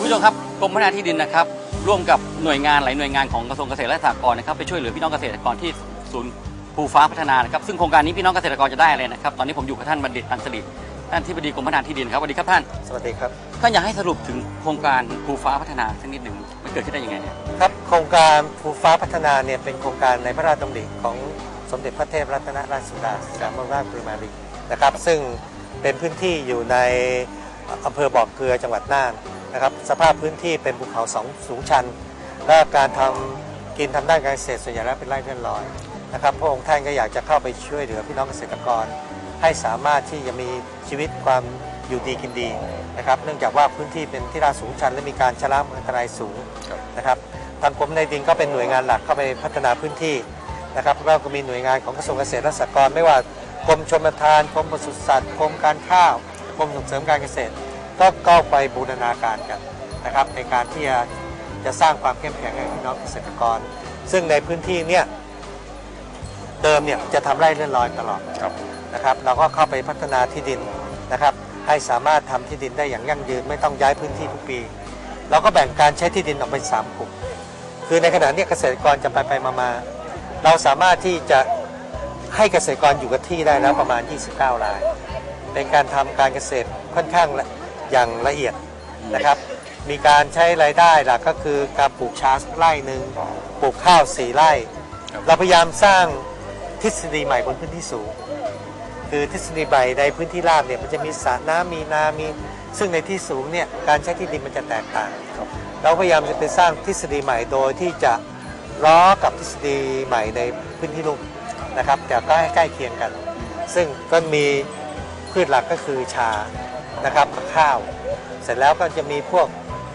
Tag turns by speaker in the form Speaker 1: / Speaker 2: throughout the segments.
Speaker 1: ผู้ชมครับกรมพัฒนาที่ดินนะครับร่วมกับหน่วยงานหลายหน่วยงานของกระทรวงเกษตรและสหกรณ์นะครับไปช่วยเหลือพี่น้องเกษตรกรที่ศูนย์ภูฟ้าพัฒนานะครับซึ่งโครงการนี้พี่น้องเกษตรกรจะได้อะไรนะครับตอนนี้ผมอยู่กับท่านบัณฑิตตันสิริท่านที่ปรึกษากรมพัฒนาที่ดินครับสวัสดีครับท่าน
Speaker 2: สวัสดีครับ
Speaker 1: ท่านอยากให้สรุปถึงโครงการภูฟ้าพัฒนาสักนิดหนึ่งมันเกิดขึ้นได้ยังไงเนี่ย
Speaker 2: ครับโครงการภูฟ้าพัฒนาเนี่ยเป็นโครงการในพระราชดำริของสมเด็จพระเทพรัตนราชสุดาสยามบรมราชกุมารีนะครับซึ่งเป็นพื้นที่อยู่ในอำเภอบ่อเกลือจังหวัดน่านนะครับสภาพพื้นที่เป็นภูเขาสูงชันและการทำด้านการเกษตรส่วนใหญ่แล้วเป็นไร่เลื่อนลอยนะครับพระองค์ท่านก็อยากจะเข้าไปช่วยเหลือพี่น้องเกษตรกรให้สามารถที่จะมีชีวิตความอยู่ดีกินดีนะครับเนื่องจากว่าพื้นที่เป็นที่ราบสูงชันและมีการชะล้างอันตรายสูงนะครับทางกรมในดินก็เป็นหน่วยงานหลักเข้าไปพัฒนาพื้นที่นะครับแล้วก็มีหน่วยงานของกระทรวงเกษตรและสหกรณ์ไม่ว่ากรมชลประทานกรมปศุสัตว์กรมการข้าวกรมส่งเสริมการเกษตรก็เข้าไปบูรณาการกันนะครับในการที่จะสร้างความเข้มแข็งให้พี่น้องเกษตรกรซึ่งในพื้นที่เนี่ยเดิมเนี่ยจะทำไร่เลื่อนลอยตลอดนะครับเราก็เข้าไปพัฒนาที่ดินนะครับให้สามารถทำที่ดินได้อย่างยั่งยืนไม่ต้องย้ายพื้นที่ทุกปีเราก็แบ่งการใช้ที่ดินออกเป็น3กลุ่มคือในขณะนี้เกษตรกรจะไปมาเราสามารถที่จะให้เกษตรกรอยู่กับที่ได้แล้วประมาณ29รายเป็นการทำการเกษตรค่อนข้างอย่างละเอียดนะครับมีการใช้รายได้หลักก็คือการปลูกชาไร่หนึ่งปลูกข้าว4ไร่เราพยายามสร้างทฤษฎีใหม่บนพื้นที่สูงคือทฤษฎีใหม่ในพื้นที่ราบเนี่ยมันจะมีสระน้ำมีนามีซึ่งในที่สูงเนี่ยการใช้ที่ดินมันจะแตกต่างเราพยายามจะไปสร้างทฤษฎีใหม่โดยที่จะล้อกับทฤษฎีใหม่ในพื้นที่ลุ่มนะครับแต่ก็ให้ใกล้เคียงกันซึ่งก็มีพืชหลักก็คือชานะครับกับข้าวเสร็จแล้วก็จะมีพวก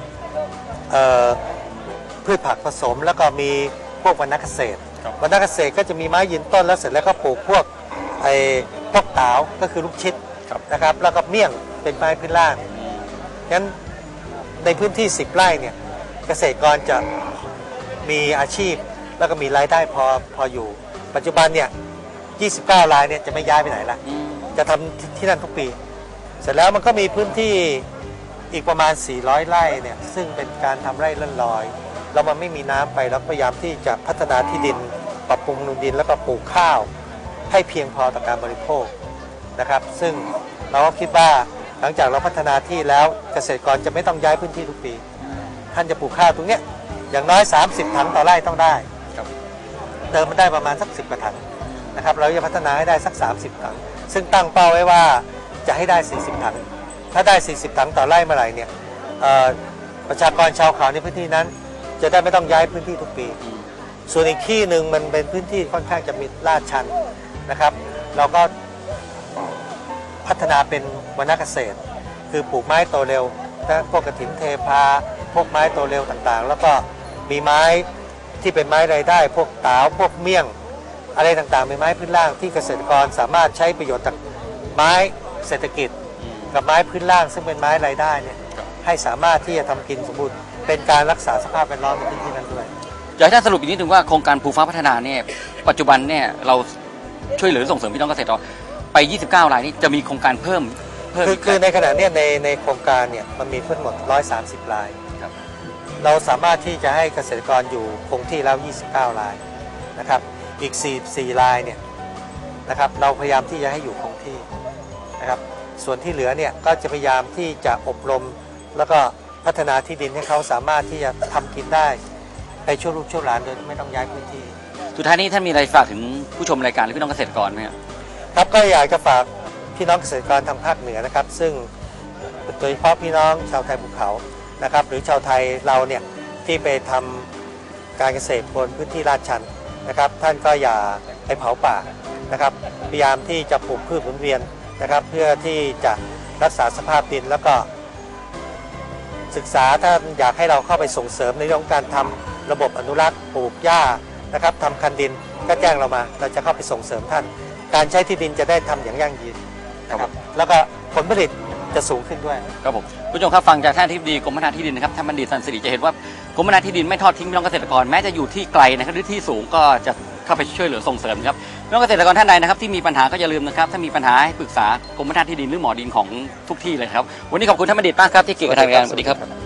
Speaker 2: พืชผักผสมแล้วก็มีพวกวรรณเกษตรก็จะมีไม้ยืนต้นแล้วเสร็จแล้วก็ปลูกพวกเต๋าก็คือลูกชิดนะครับแล้วก็เมี่ยงเป็นไม้พื้นล่างงั้นในพื้นที่10ไร่เนี่ยเกษตรกรจะมีอาชีพแล้วก็มีรายได้พออยู่ปัจจุบันเนี่ย29รายเนี่ยจะไม่ย้ายไปไหนละจะทำที่นั่นทุกปีเสร็จแล้วมันก็มีพื้นที่อีกประมาณ400ไร่เนี่ยซึ่งเป็นการทำไร่เลื่อนลอยเรามันไม่มีน้ำไปเราพยายามที่จะพัฒนาที่ดินปรับปรุงดินแล้วก็ปลูกข้าวให้เพียงพอต่อการบริโภคนะครับซึ่งเราก็คิดว่าหลังจากเราพัฒนาที่แล้วเกษตรกรจะไม่ต้องย้ายพื้นที่ทุกปีท่านจะปลูกข้าวตรงเนี้ยอย่างน้อย30ถังต่อไร่ต้องได้เติมมันได้ประมาณสัก10กว่าถังนะครับเราจะพัฒนาให้ได้สัก30ถังซึ่งตั้งเป้าไว้ว่าจะให้ได้40ถังถ้าได้40ถังต่อไร่เมื่อไหร่เนี่ยประชากรชาวเขาในพื้นที่นั้นจะได้ไม่ต้องย้ายพื้นที่ทุกปีส่วนอีกที่หนึ่งมันเป็นพื้นที่ค่อนข้างจะมีลาดชันนะครับเราก็พัฒนาเป็นวรรณเกษตรคือปลูกไม้โตเร็วนะพวกกระถิ่นเทพาพวกไม้โตเร็วต่างๆแล้วก็มีไม้ที่เป็นไม้รายได้พวกเต๋าพวกเมี่ยงอะไรต่างๆเป็นไม้พื้นล่างที่เกษตรกรสามารถใช้ประโยชน์จากไม้เศรษฐกิจกับไม้พื้นล่างซึ่งเป็นไม้รายได้เนี่ยให้สามารถที่จะทำกินสมบูรณ์เป็นการรักษาสภาพแวดล้อมในพื้นที่นั้นด้วย
Speaker 1: อยากให้ท่านสรุปอีกนิดนึงว่าโครงการภูฟ้าพัฒนาเนี่ยปัจจุบันเนี่ยเราช่วยเหลือส่งเสริมพี่น้องเกษตรกรไป29รายนี้จะมีโครงการเพิ่ม
Speaker 2: คือในขณะนี้ในโครงการเนี่ยมันมีทั้งหมด130รายเราสามารถที่จะให้เกษตรกรอยู่คงที่แล้ว29รายนะครับอีก4รายเนี่ยนะครับเราพยายามที่จะให้อยู่คงที่นะครับส่วนที่เหลือเนี่ยก็จะพยายามที่จะอบรมแล้วก็พัฒนาที่ดินให้เขาสามารถที่จะทำกินได้ไปชั่วลูกชั่วหลานโดยไม่ต้องย้ายพื้นที่
Speaker 1: สุดท้ายนี้ท่านมีอะไรฝากถึงผู้ชมรายการหรือพี่น้องเกษตรกรไหม
Speaker 2: ครับก็อยากจะฝากพี่น้องเกษตรกรทางภาคเหนือนะครับซึ่งโดยเฉพาะพี่น้องชาวไทยภูเขานะครับหรือชาวไทยเราเนี่ยที่ไปทำการเกษตรบนพื้นที่ลาดชันนะครับท่านก็อย่าไปเผาป่านะครับพยายามที่จะปลูกพืชหมุนเวียนนะครับเพื่อที่จะรักษาสภาพดินแล้วก็ศึกษาถ้าอยากให้เราเข้าไปส่งเสริมในเรื่องการทำระบบอนุรักษ์ปลูกหญ้านะครับทำคันดินก็แจ้งเรามาเราจะเข้าไปส่งเสริมท่านการใช้ที่ดินจะได้ทำอย่างยั่งยืนนะครับแล้วก็ผลผลิตจะสูงขึ้นด้วย
Speaker 1: ครับผมผู้ชมครับฟังจากท่านอธิบดีกรมพัฒนาที่ดินนะครับท่านบัณฑิตตันสิริจะเห็นว่ากรมพัฒนาที่ดินไม่ทอดทิ้งพี่น้องเกษตรกรแม้จะอยู่ที่ไกลนะครับหรือที่สูงก็จะเข้าไปช่วยเหลือส่งเสริมครับพี่น้องเกษตรกรท่านใดนะครับที่มีปัญหาก็อย่าลืมนะครับถ้ามีปัญหาให้ปรึกษากรมพัฒนาที่ดินหรือหมอดินของทุกที่เลยครับวันนี้ขอบคุณท่านบัณฑิตมากครับที่เกี่ยวกับทางการสวัสดีครับ